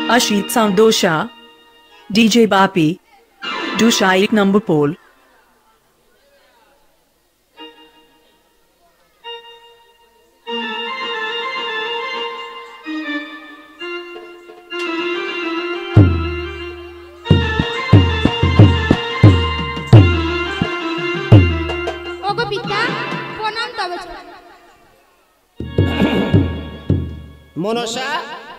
Ashit Sound Dosha, DJ Bapi, Dusha 1 number pole. Manasa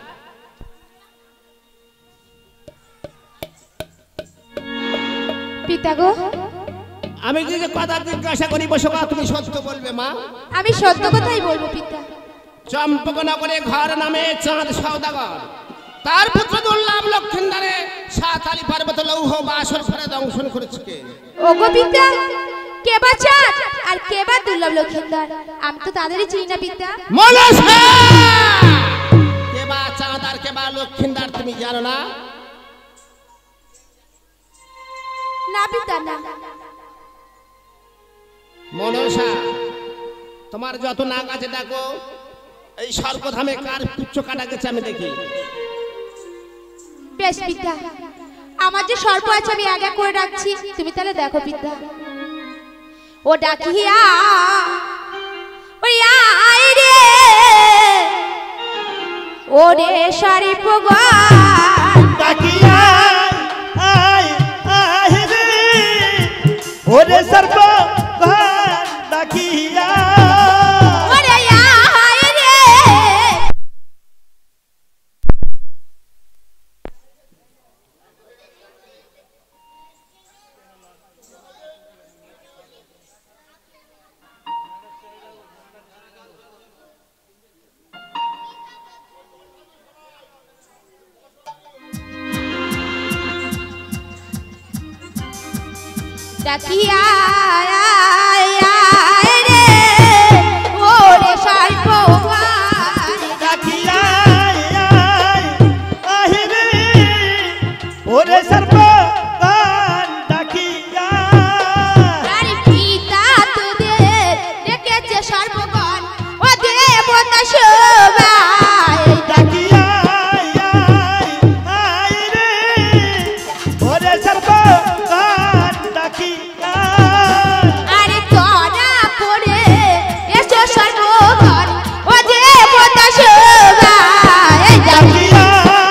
পিতা গো, আমি যে কথা জিজ্ঞাসা করি বসকা তুমি সত্য বলবে মা? আমি সত্য কথাই বলবো পিতা। চম্পকনগরে ঘর নামে চাঁদ সওদাগর তার পুত্র দুর্লভ লক্ষিন্দারে সাতালি পার্বত লৌহ বাসর ঘরে দংশন করেছে কে? ওগো পিতা, কে বা চাঁদ আর কে বা দুর্লভ লক্ষিন্দার? আমি তো তাদেরই চিনি না পিতা। মনসা, কে বা চাঁদ আর কে বা লক্ষিন্দার তুমি জানো না? না পিতা না। মনসা, তোমার যত নাক আছে দেখো, এই স্বর্গধামে কার পুচ্ছ কাটা গেছে আমি দেখি। বেশ পিতা, আমার যে সর্প আছে আমি এক এক করে রাখছি, তুমি তাহলে দেখো পিতা। ও ডাকিয়া ওই আয় রে, ওরে শরীফ গো ডাকিয়া আয় আয় রে, ওরে সর্প ডাকিয়া ওরে আয় রে। ডাকিয়া আয় আয় রে, ওরে সর্প ডাকিয়া আয় আয় রে, ওরে সর্প ডাকিয়া। আরে পিতা তোদের ডেকেছে সর্বগণ, ও দেবতা সবাই ডাকিয়া আয় রে, ওরে সর্প ডাকিয়া। আরে তোরা পড়ে এসো সর্বগণ, ও দেবতা সবাই ডাকিয়া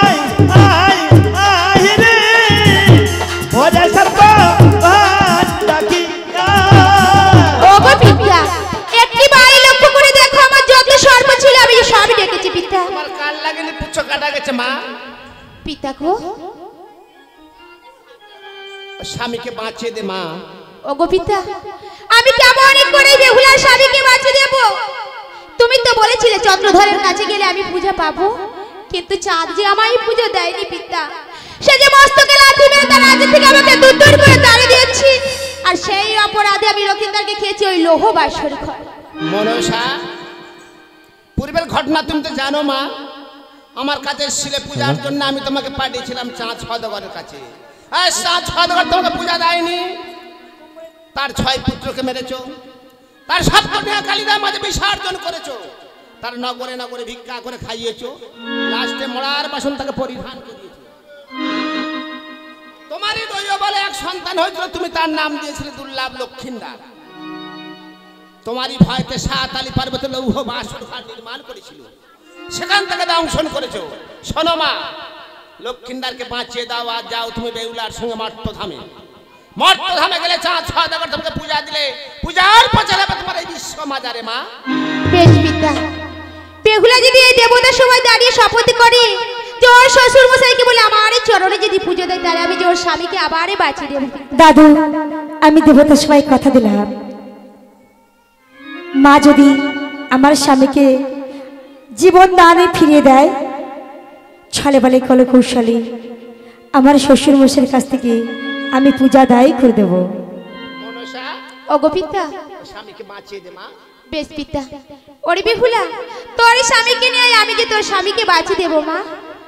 আয় রে, ওরে সর্প ডাকিয়া। ওগো পিতা, একটি বাড়ি লক্ষ্য করে দেখো, আমার যত সর্প ছিল আমি সবই ডেকেছি পিতা। তোমার কাল লাগেনি পুচ্ছ কাটা গেছে মা? পিতা গো, স্বামীকে বাঁচিয়ে দে মা। ওগো পিতা, আমি কেমন করে বেহুলার স্বামীকে বাঁচিয়ে দেব? তুমি তো বলেছিলে চন্দ্রধরের কাছে গেলে আমি পূজা পাবো, কিন্তু চাঁদ যে আমায় পুজো দেয়নি পিতা। সে যে মস্তকে লাথি মেরে তার রাজ্য থেকে আমাকে দূর দূর করে তাড়িয়ে দিয়েছি, আর সেই অপরাধে আমি লক্ষিন্দারকে খেয়েছি ওই লৌহ বাসর ঘর। মনসা, পূর্বের ঘটনা তুমি তো জানো মা। আমার কাছে এসেছিলে পূজার জন্য, আমি তোমাকে পাঠিয়েছিলাম চাঁদ সওদাগরের কাছে। আর চাঁদ সওদাগর তোমাকে পূজা দেয়নি, তার 6 পুত্রকে মেরেছো, তার 7 কন্যা কালিদার মাঝে বিসর্জন করেছো, তার নগরে নগরে ভিক্ষা করে খাইয়েছো, লাস্টে মরার বাসন তাকে পরিধান করিয়েছো। তোমারই দৈব বলে এক সন্তান হয়েছিল, তুমি তার নাম দিয়েছিলে দুর্লভ লক্ষিন্দার। তোমারই ভয়তে সাতালি পার্বত্য লৌহ বাসর ঘর নির্মাণ করেছিল, সেখান থেকে দংশন করেছো। শোনো মা, লক্ষিন্দারকে বাঁচিয়ে দাও, আর যাও তুমি বেহুলার সঙ্গে মর্তধামে। মর্তধামে গেলে চাঁদ সওদাগর তোমাকে পূজা দিলে পূজার পচালে তোমার এই বিশ্ব মাজারে মা। বেশ পিতা, বেহুলা যদি এই দেবতার সময় দাঁড়িয়ে শপথ করে যে ওর শ্বশুর মশাইকে বলে আমার এই চরণে যদি পুজো দেয়, তাহলে আমি যে ওর স্বামীকে আবারে বাঁচিয়ে দেব। দাদু, আমি দেবতার সবাই কথা দিলাম, মা যদি আমার স্বামীকে জীবন দানে ফিরিয়ে দেয়, ছলে বলে কল কৌশলে আমার শ্বশুর মশাইয়ের কাছ থেকে আমি পূজা দায়ী করে দেব। মনসা, ওগো পিতা, স্বামীকে বাঁচিয়ে দে মা। বেশ পিতা। ওরে বেহুলা, তোর স্বামীকে নিয়ে আমি যে তোর স্বামীকে বাঁচিয়ে দেব মা।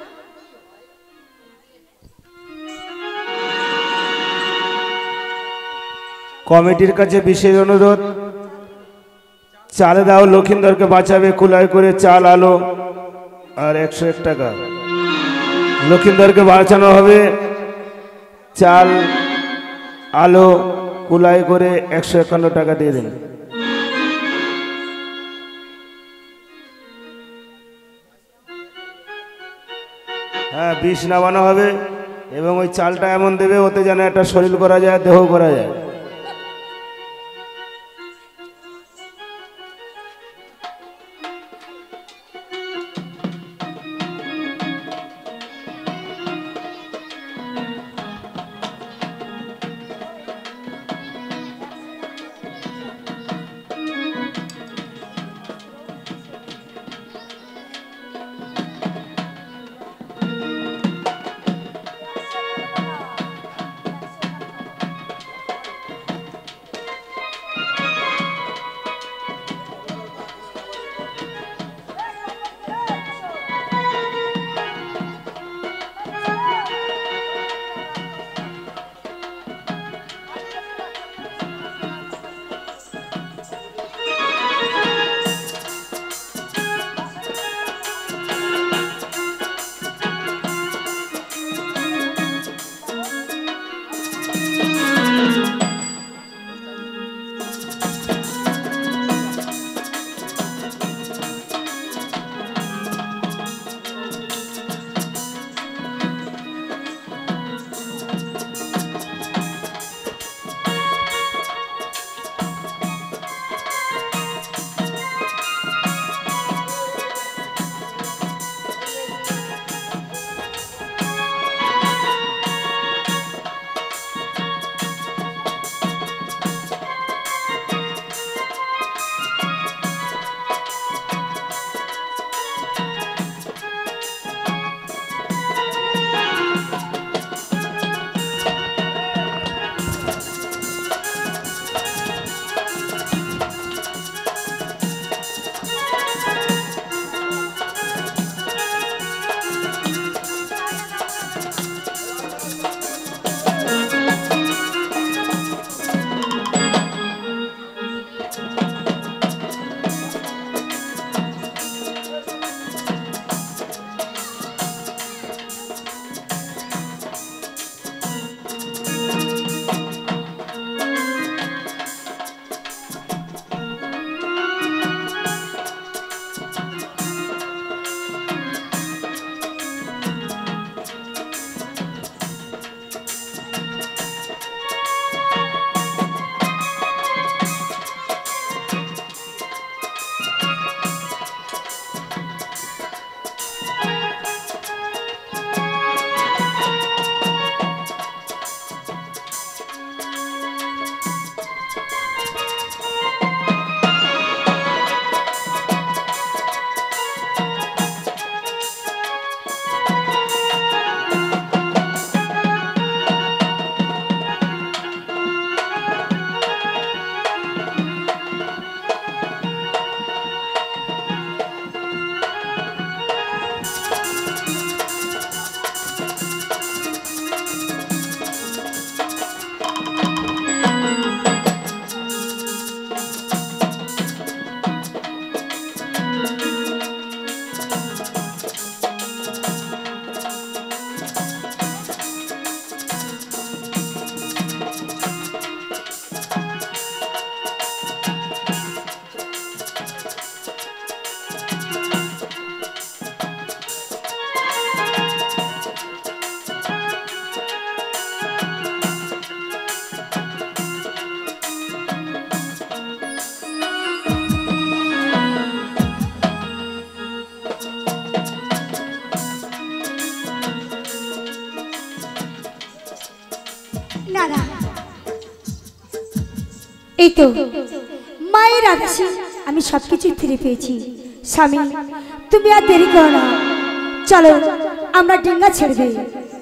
কমিটির কাছে বিশেষ অনুরোধ, চাল দাও, লক্ষিন্দরকে বাঁচাবে, কুলায় করে চাল আলো আর 101 টাকা। লক্ষিন্দরকে বাঁচানো হবে। চাল আলো কুলাই করে 151 টাকা দিয়ে দিন। হ্যাঁ, বিষ নামানো হবে এবং ওই চালটা এমন দেবে ওতে যেন একটা শরীর করা যায়, দেহ করা যায়। না না, এই তো মায়ের আদেশে আমি সবকিছু ফিরে পেয়েছি। স্বামী, তুমি আর দেরি করো না, চলো আমরা ডিঙ্গা ছেড়ে দেই।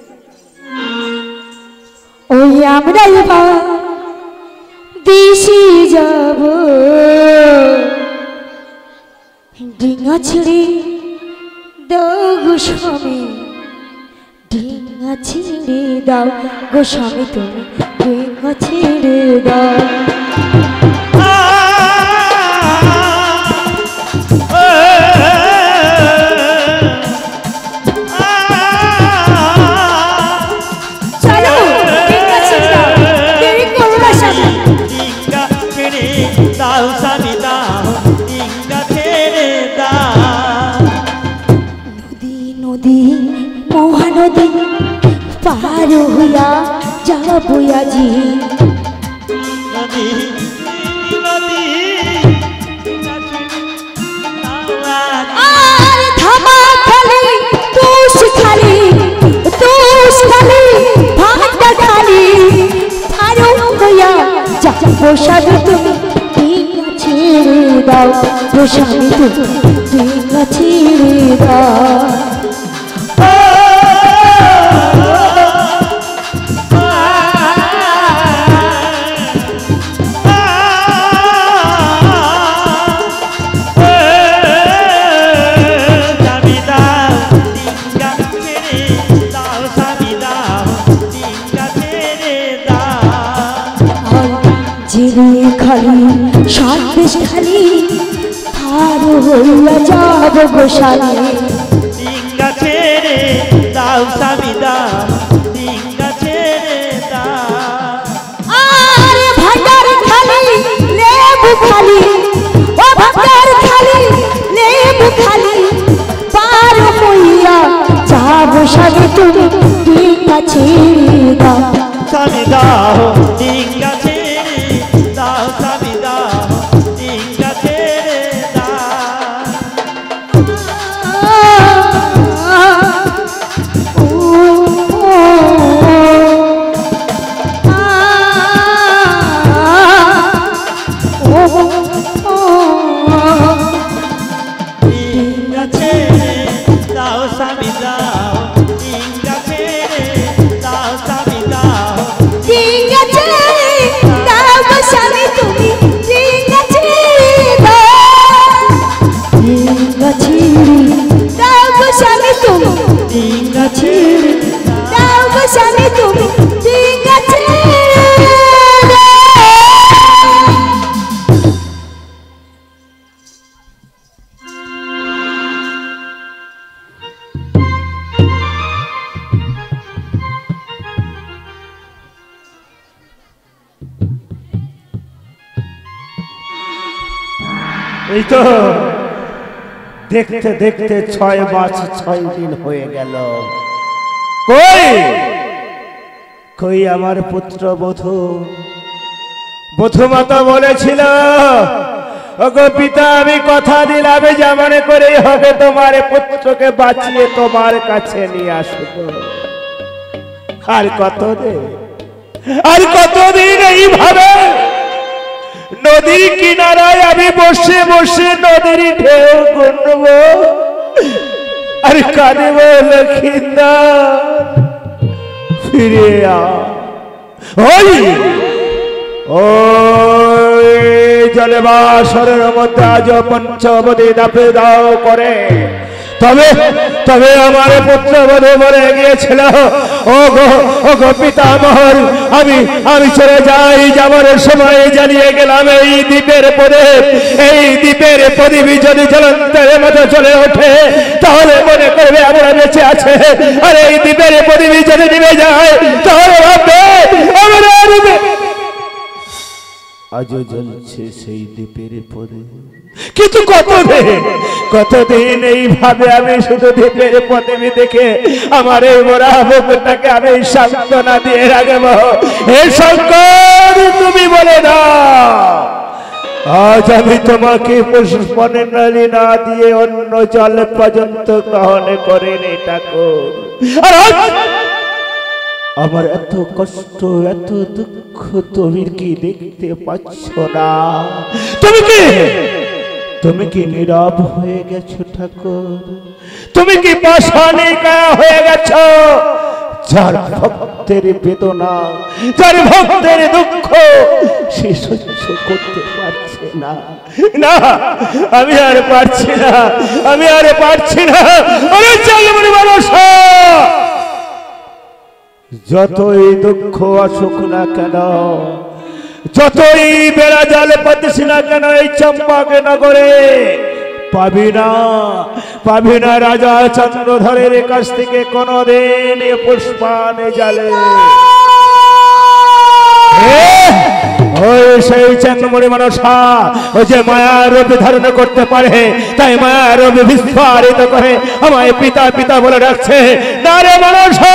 ওই আমরা এবার দেশে যাব, ডিঙ্গা ছেড়ে দাও গো স্বামী, ডিঙ্গা ছেড়ে দাও গো স্বামী, তুমি ডিঙ্গা ছেড়ে দাও। মহানদী পার হইয়া যাবো আজি। নদী নদী আর ধামা খালি তুষ খালি ভান্ডা খালি পার হইয়া যাবো স্বামী তুমি ডিঙ্গা ছেড়ে দাও গো স্বামী তুমি ডিঙ্গা ছেড়ে দাও। খালি সাত খালি আর হইয়া যাব গোসালি। ডিঙ্গা ছেড়ে দাও স্বামী দাও ডিঙ্গা ছেড়ে দাও। আর ভান্ডার খালি লেবু খালি ও ভান্ডার খালি লেবু খালি পার হইয়া যাব স্বামী তুমি ডিঙ্গা ছেড়ে দাও। স্বামী দাও ডিঙ্গা ছেড়ে দাও স্বামী দাও ডিঙ্গা ছেড়ে দাও। ডিঙ্গা ছেড়ে দাও স্বামী দাও ডিঙ্গা ছেড়ে দাও স্বামী দাও। ডিঙ্গা ছেড়ে দাও গো স্বামী তুমি ডিঙ্গা ছেড়ে দাও। ডিঙ্গা ছেড়ে দাও গো স্বামী তুমি ডিঙ্গা ছেড়ে দাও গো স্বামী তুমি ডিঙ্গা ছেড়ে দাও। এই তো দেখতে দেখতে 6 মাস 6 দিন হয়ে গেল। কই কই আমার পুত্র বধূ মাতা বলেছিল ওগো পিতা আমি কথা দিলাম যেমন করেই হবে তোমার পুত্রকে বাঁচিয়ে তোমার কাছে নিয়ে আসবো। আর কতদিন এইভাবে নদীর কিনারায় আমি বসে বসে নদীর ঢেউ গুনব আর কাঁদব লক্ষিন্দর ফিরে ওই জলে বাসরের মধ্যে আজ পঞ্চবদী দাপে দাও করে তবে আমার পুত্র বধূ মরে গিয়েছিল। ও গো পিতামহর আমি চলে যাবার সময় জানিয়ে গেলাম এই দ্বীপের প্রদীপ যদি জ্বলন্তের মতো চলে ওঠে তাহলে মনে করবে আমরা বেঁচে আছে, আর এই দ্বীপের প্রদীপ যদি নিভে যায় তাহলে ভাববে আমরা আজও জ্বলছে সেই দ্বীপের প্রদীপ। কিন্তু কতদিন এইভাবে আমি শুধু দ্বীপের প্রদীপ দেখে আমার এই মোরা বুকটাকে আমি সান্ত্বনা দিয়ে রাখবো। হে শঙ্কর তুমি বলে দাও আজ আমি তোমাকে পুষ্পনালী না দিয়ে অন্য জল পর্যন্ত গ্রহণ করিনি ঠাকুর। আর আমার এত কষ্ট এত দুঃখ তুমি কি দেখতে পাচ্ছ না? তুমি কি নীরব হয়ে গেছো ঠাকুর? তুমি কি পাষাণিকা হয়ে গেছো? যার ভক্তের বেদনা যার ভক্তের দুঃখ সে সহ্য করতে পারছে না। না আমি আর পারছি না আরে চালমণি মানুষ যতই দুঃখ আসুক না কেন যতই বেড়া জাল পাতিস না কেন এই চম্পাকে নগরে পাবি না রাজা চন্দ্রধরের কাছ থেকে কোনদিন পুষ্পানে জালে। ওই সেই চ্যাংমণি মনসা ওই যে মায়ার রূপ ধারণ করতে পারে, তাই মায়ার রূপ বিস্ফারিত করে আমায় পিতা পিতা বলে ডাকছে। না রে মনসা।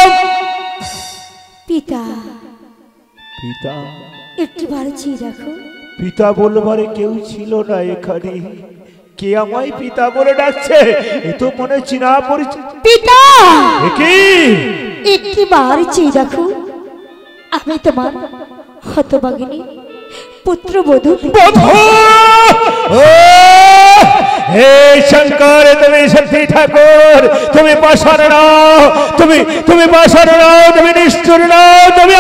পিতা পিতা একটু বার চেয়ে দেখো। পিতা বলবারে কেউ ছিল না এখানে, কে আমায় পিতা বলে ডাকছে? এ তো মনে চিনা পরিচিত। পিতা কি একটু বার চেয়ে দেখো, আমি তোমার হতভাগিনী পুত্রবধূ। হে শঙ্কর, তুমি সত্যি ঠাকুর, তুমি পাষাণ নাও, তুমি পাষাণ নাও, তুমি নিষ্ঠুর নাও, তুমি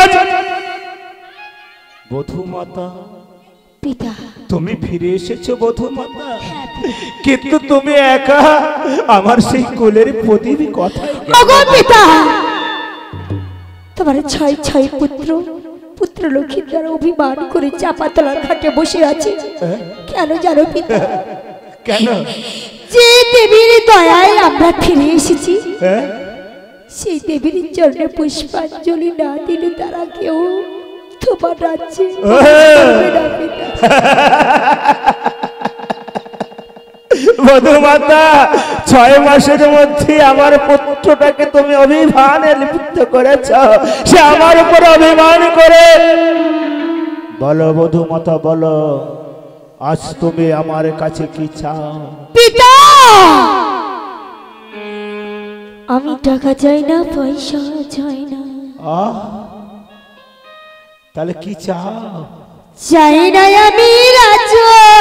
বধূ মাতা। পিতা তুমি ফিরে এসেছো বধূ মাতা, কিন্তু তুমি একা আমার সেই কোলের প্রদীপ কথা। পিতা তোমার ছয় ছয় পুত্র লক্ষ্মীর দ্বারা অভিমান করে চাপাতলার খাটে বসে আছে। কেন জানো পিতা? কেন? যে দেবীর দয়ায় আমরা ফিরে এসেছি, সেই দেবীর চরণে পুষ্পাঞ্জলি না দিলে তারা কেউ তোমার রাজ্যে বধূমাতা, 6 মাসের মধ্যে আমার পুত্রটাকে তুমি অভিমানে লিপ্ত করেছ, সে আমার উপর অভিমান করে। বলো বধূমাতা, বলো আজ তুমি আমার কাছে কি চাও? পিতা আমি টাকা চাই না, পয়সা চাই না। তাহলে কি চাও? চাই না আমি রাজ্য,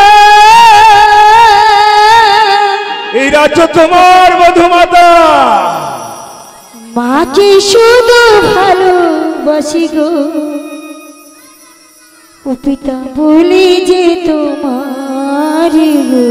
এই রাজ্য তোমার বধূমাতা। মাকে শুধু ভালোবাসি গো, ও পিতা বলি যে তোমার গো,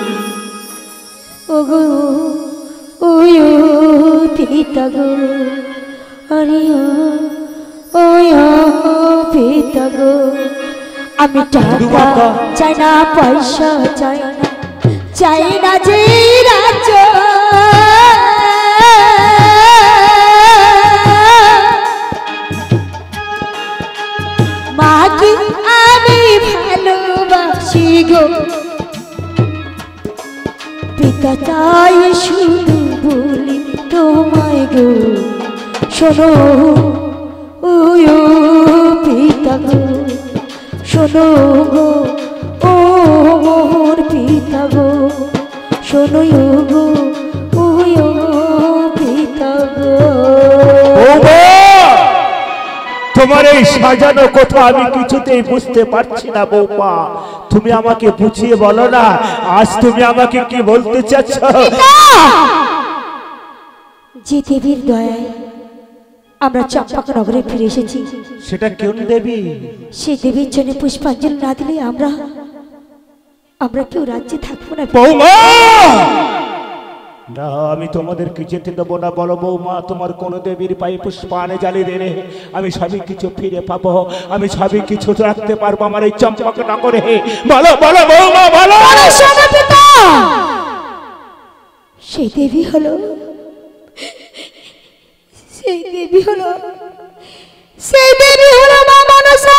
ও গো ও পিতা গো, আরে ও পিতা গো। আমি টাকা চাই না, পয়সা চাই না, চাই না যে রাজ্য, মাকে আমি ভালোবাসি গো, পিতা তাই শুধু বলি তোমায় গো, শোনো ও পিতা গো, শোনো গো ও মোর পিতা গো, শোনো গো ও পিতা গো। তোমার এই সাজানো কথা আমি কিছুতেই বুঝতে পারছি না বৌমা, তুমি আমাকে বুঝিয়ে বলো না, আজ তুমি আমাকে কি বলতে চাচ্ছ? যে দেবীর দয়ায় আমরা চম্পক নগরে ফিরে এসেছি, সেটা কোন দেবী? সেই দেবীর জন্য পুষ্পাঞ্জলি না দিলে আমরা কেউ রাজ্যে থাকবো না। বৌমা না, আমি তোমাদেরকে যেতে দেবো না। বলো বৌমা, তোমার কোন দেবীর পায়ে পুষ্পানে জ্বালিয়ে দিলে আমি সবই কিছু ফিরে পাবো, আমি সবই কিছু রাখতে পারবো আমার এই চম্পক নগরে। বলো বলো বৌমা, বলো। সেই দেবী হলো মা মনসা।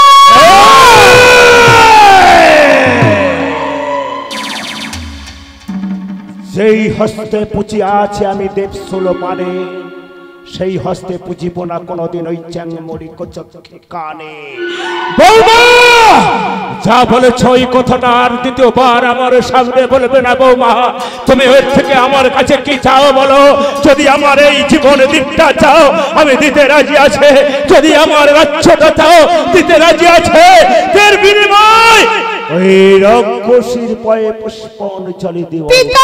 সেই হস্তে পুঁজি আছে আমি দেবসুল পানে, সেই হস্তে পুজিব না কোনদিন ওই চ্যাংমড়ি কোচকে কানে। বৌমা যা বলেছ ওই কথাটা আর দ্বিতীয়বার আমার সামনে বলবে না বৌমা। তুমি ওর থেকে আমার কাছে কি চাও বলো? যদি আমার এই জীবন দিকটা চাও আমি দিতে রাজি আছে, যদি আমার রাজ্যটা চাও দিতে রাজি আছে। এর বিনিময় ওই রক্ষসীর পায়ে পুষ্পাঞ্জলি দিও। পিতা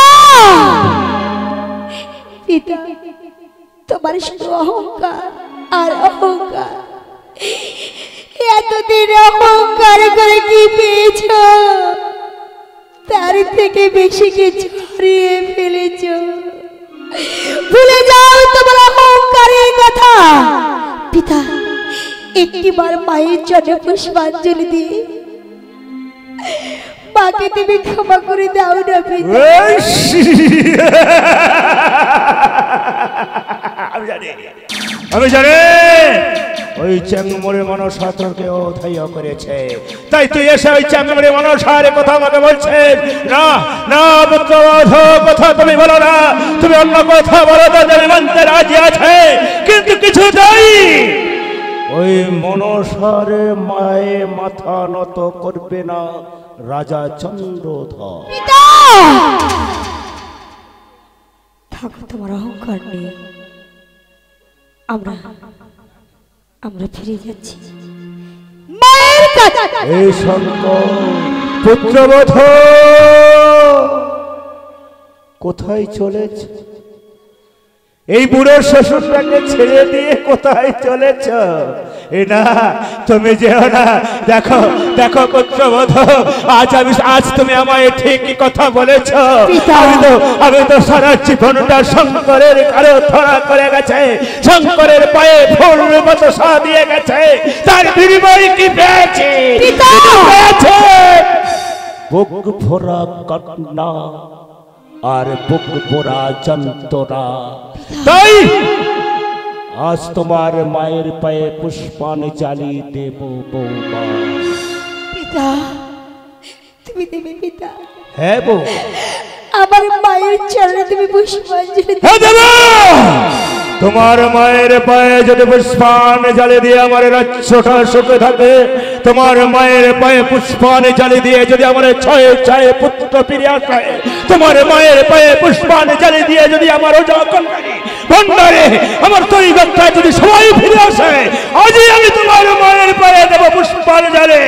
পিতা তোমার শুধু অহংকার আর অহংকার, এতদিন অহংকার করে কি পেয়েছ? তার থেকে বেশি কিছু হারিয়ে ফেলেছ। ভুলে যাও তোমার অহংকারের কথা। পিতা একটিবার মায়ের জন্য পুষ্পাঞ্জলি দিয়ে মাকে তুমি ক্ষমা করে দাও না পিতা। আমি জানি ওই চ্যাংমরে মনসা তোকে অধৈর্য করেছে, তাই তুই এসে ওই চ্যাংমরে মনসার কথা আমাকে বলছিস? না না পুত্রবধ, কথা তুমি বলো না, তুমি অন্য কথা বলো তো আমি মানতে রাজি আছে, কিন্তু কিছুতেই ওই মনসার মায়ে মাথা নত করবে না রাজা চন্দ্রধর। থাকো তোমার অহংকার নিয়ে, আমরা ফিরে যাচ্ছি মায়ের কাছে। এই শঙ্কর পুত্রবধ কোথায় চলেছ? এই বুড়ো শ্বশুরটাকে ছেড়ে দিয়ে কোথায় চলেছ? এটা তুমি যেও না। দেখো দেখো পুত্রবধ, আজ তুমি আমায় ঠিকই কথা বলেছ। আমি তো সারা জীবনটা শঙ্করের কারো ধরা করে গেছে, শঙ্করের পায়ে ফুল মতো সা দিয়ে গেছে, তার বিনিময়ে কি পেয়েছে? বুক ভরা কান্না আর বুক ভরা যন্ত্রণা। তাই আজ তোমার মায়ের পায়ে পুষ্পাঞ্জলি দেব বৌমা। পিতা, তুমি দেবে পিতা? হ্যাঁ বৌ, আমার মায়ের চরণে তুমি পুষ্পাঞ্জলি দেবে। তোমার মায়ের পায়ে যদি পুষ্পাঞ্জলি দিয়ে আমার রাজ্যটা সুখে থাকে, তোমার মায়ের পায়ে পুষ্পাঞ্জলি দিয়ে যদি আমার ছয়ে ছয়ে পুত্র ফিরে আসে, তোমার মায়ের পায়ে পুষ্পাঞ্জলি দিয়ে যদি আমার ভণ্ডারে আমার তৈ গঙ্গা যদি সবাই ফিরে আসে, আজই আমি তোমার মায়ের পায়ে দেব পুষ্পাঞ্জলি।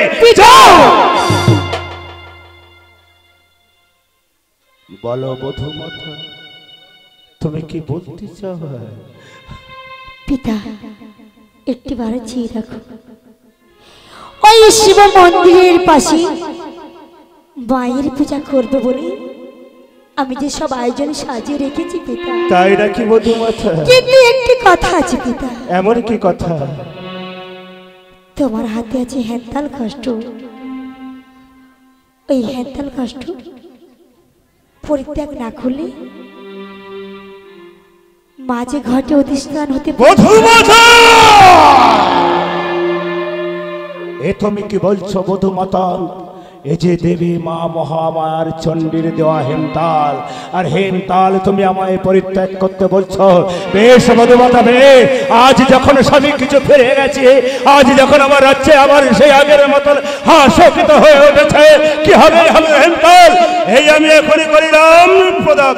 বলো বধূমাতা, তুমি কি বলতে চাও? পিতা, একটিবার চেয়ে রাখো, ওই শিব মন্দিরের পাশে মায়ের পূজা করবে বলে আমি যে সব আয়োজন সাজিয়ে রেখেছি পিতা। তাই নাকি বধূমাতা? কিন্তু একটি কথা আছে পিতা। এমন কি কথা? তোমার হাতে আছে হ্যান্তাল কষ্ট, ওই হ্যান্তাল কষ্ট পরিত্যাগ না করলে মাঝে ঘটে অধিষ্ঠান হতে। বধূমাতা, এ তুমি কি বলছো বধূমাতা? এ যে দেবী মা মহামায়ার চণ্ডীর দেওয়া হেমতাল, আর হেমতাল তুমি আমায় পরিত্যাগ করতে বলছো? বেশ বধূমাতা, বেশ। আজ যখন স্বামী কিছু ফিরে গেছে, আজ যখন আমার রাজ্যে আবার সেই আগের মতন হাসকিত হয়ে উঠেছে, কি হবে হবে হেমতাল, এই আমি এখনই করিলাম প্রদাক।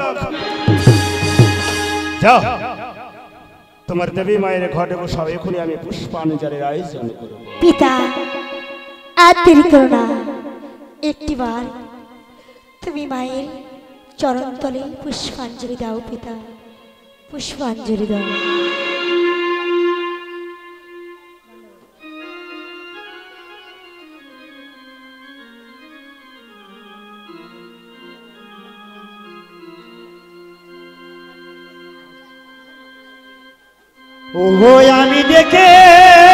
যাও, তোমার দেবী মায়ের ঘটে বসাও, এখনই আমি পুষ্পাঞ্জলির আয়োজন করব। পিতা, আর দেরি করো না, একটিবার তুমি মায়ের চরণতলে পুষ্পাঞ্জলি দাও পিতা, পুষ্পাঞ্জলি দাও। ওহো আমি দেখে